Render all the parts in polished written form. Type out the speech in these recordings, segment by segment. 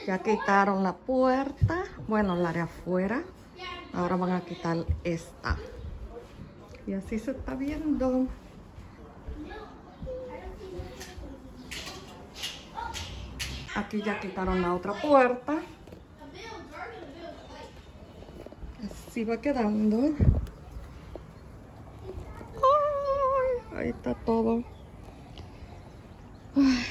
Ya quitaron la puerta, bueno, la de afuera. Ahora van a quitar esta. Y así se está viendo. Aquí ya quitaron la otra puerta. Así va quedando. Ay, ahí está todo. Ay.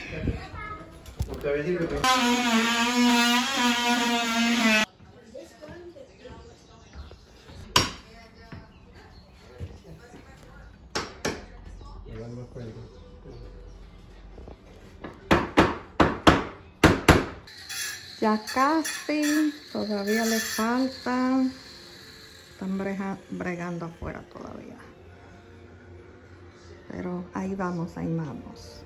Ya casi, todavía le falta. Están bregando afuera todavía. Pero ahí vamos, ahí vamos.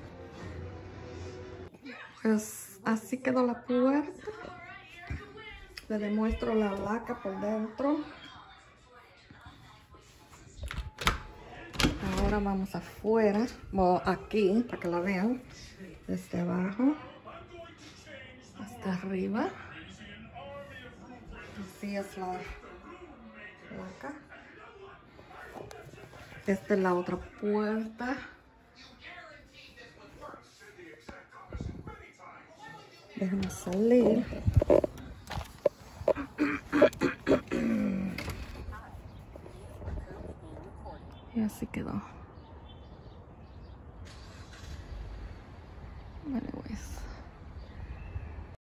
Pues así quedó la puerta. Les demuestro la laca por dentro. Ahora vamos afuera, o aquí, para que la vean. Desde abajo hasta arriba. Así es la laca. Esta es la otra puerta. Déjenme salir. Y así quedó.